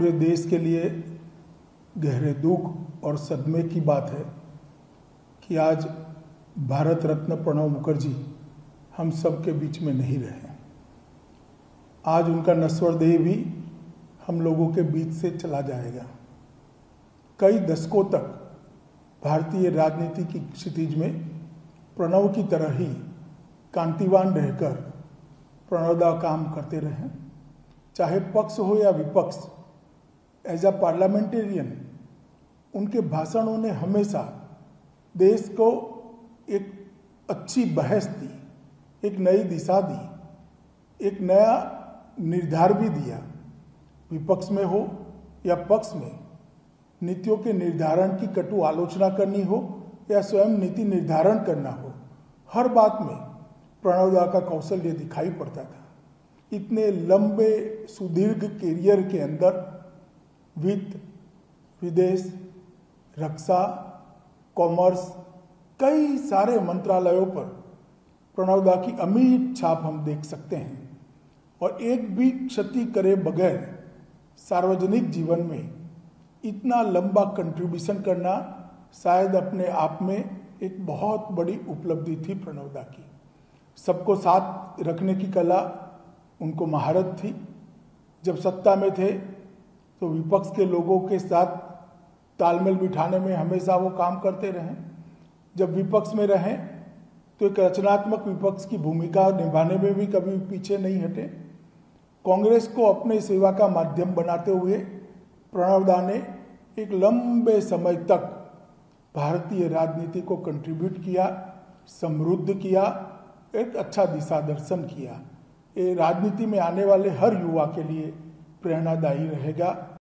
पूरे देश के लिए गहरे दुख और सदमे की बात है कि आज भारत रत्न प्रणब मुखर्जी हम सब के बीच में नहीं रहे। आज उनका नश्वर देह भी हम लोगों के बीच से चला जाएगा। कई दशकों तक भारतीय राजनीति की क्षितिज में प्रणब की तरह ही कांतिवान रहकर प्रणवदा काम करते रहे, चाहे पक्ष हो या विपक्ष। एज अ पार्लियामेंटेरियन उनके भाषणों ने हमेशा देश को एक अच्छी बहस दी, एक नई दिशा दी, एक नया निर्धार भी दिया। विपक्ष में हो या पक्ष में, नीतियों के निर्धारण की कटु आलोचना करनी हो या स्वयं नीति निर्धारण करना हो, हर बात में प्रणवदा का कौशल्य दिखाई पड़ता था। इतने लंबे सुदीर्घ कैरियर के अंदर वित्त, विदेश, रक्षा, कॉमर्स, कई सारे मंत्रालयों पर प्रणवदा की अमिट छाप हम देख सकते हैं। और एक भी क्षति करे बगैर सार्वजनिक जीवन में इतना लंबा कंट्रीब्यूशन करना शायद अपने आप में एक बहुत बड़ी उपलब्धि थी प्रणवदा की। सबको साथ रखने की कला उनको महारत थी। जब सत्ता में थे तो विपक्ष के लोगों के साथ तालमेल बिठाने में हमेशा वो काम करते रहे। जब विपक्ष में रहें तो एक रचनात्मक विपक्ष की भूमिका निभाने में भी कभी पीछे नहीं हटे। कांग्रेस को अपने सेवा का माध्यम बनाते हुए प्रणवदा ने एक लंबे समय तक भारतीय राजनीति को कंट्रीब्यूट किया, समृद्ध किया, एक अच्छा दिशा दर्शन किया। ये राजनीति में आने वाले हर युवा के लिए प्रेरणादायी रहेगा।